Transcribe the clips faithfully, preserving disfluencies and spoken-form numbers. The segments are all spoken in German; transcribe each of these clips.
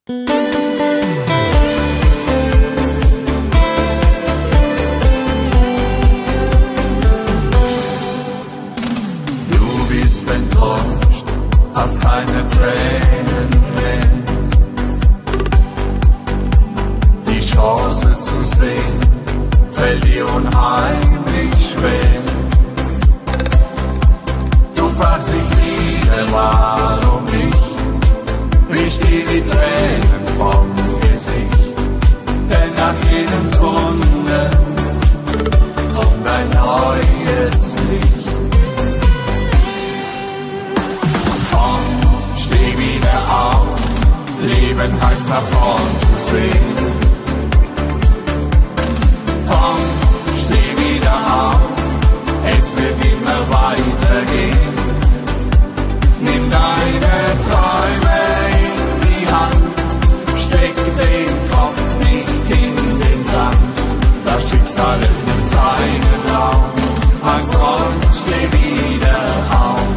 Du bist enttäuscht, hast keine Tränen mehr. Die Chance zu sehen fällt dir unheimlich schwer. Du fragst dich wieder, warum ich, wisch dir die Tränen vom Gesicht. Denn nach jedem Tunnel kommt ein neues Licht. Komm, steh wieder auf, Leben heißt nach vorn zu sehen. Komm, steh wieder auf, es wird immer weitergehen. Nimm deine Träume in die Hand, steck den Kopf nicht in den Sand. Das Schicksal ist in seinen Lauf, mein Freund, steh wieder auf.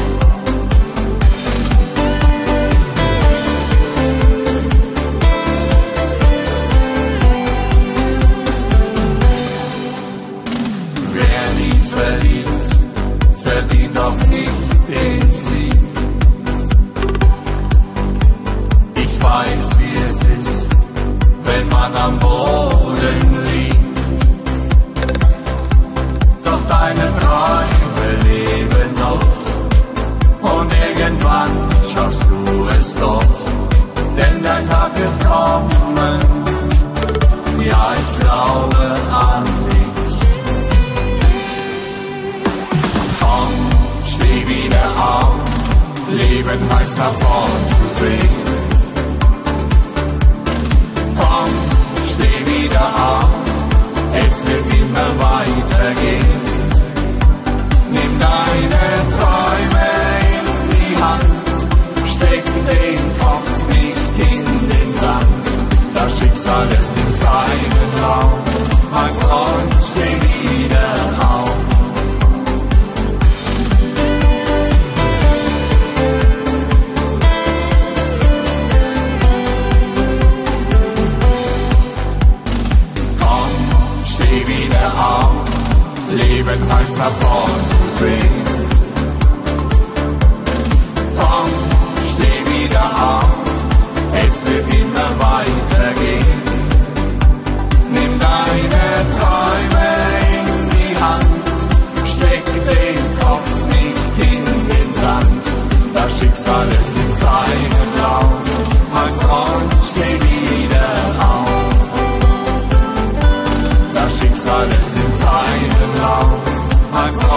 Wer nie verliert, verdient auch nicht den Sieg. Ich weiß, wie es ist, wenn man am Boden liegt. Doch deine Träume leben noch und irgendwann schaffst du es doch. Denn dein Tag wird kommen, ja, ich glaube an dich. Komm, steh wieder auf, Leben heißt nach vorn zu sehen. Komm, steh wieder auf, es wird immer weitergehen. Nimm deine Träume in die Hand, steck den Kopf nicht in den Sand. Das Schicksal ist in seinen Lauf, mein Freund, steh wieder auf. Leben heißt nach vorn zu sehen. Komm, steh wieder auf, es wird immer weitergehen. Nimm deine Träume in die Hand, steck den Kopf nicht in den Sand. Das Schicksal ist in seinen Lauf, mein Freund, steh wieder auf. Das Schicksal ist in seinen Lauf, mein Freund.